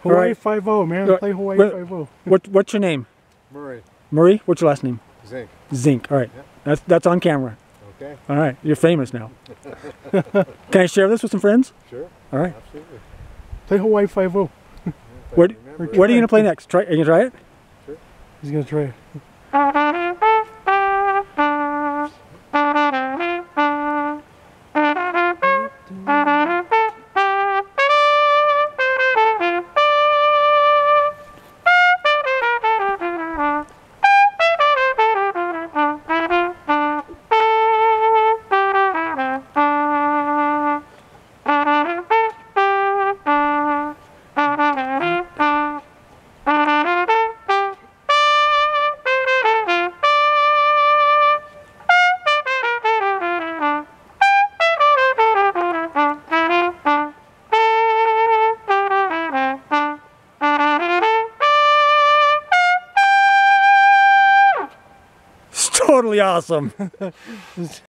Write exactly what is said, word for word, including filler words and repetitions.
Hawaii five oh, man. Uh, Play Hawaii what, five oh. What, what's your name? Murray. Murray? What's your last name? Zink. Zink. All right. Yep. That's, that's on camera. Okay. All right. You're famous now. Can I share this with some friends? Sure. All right. Absolutely. Play Hawaii five oh. What, what are you going to play next? Try, are you going to try it? Sure. He's going to try it. Totally awesome.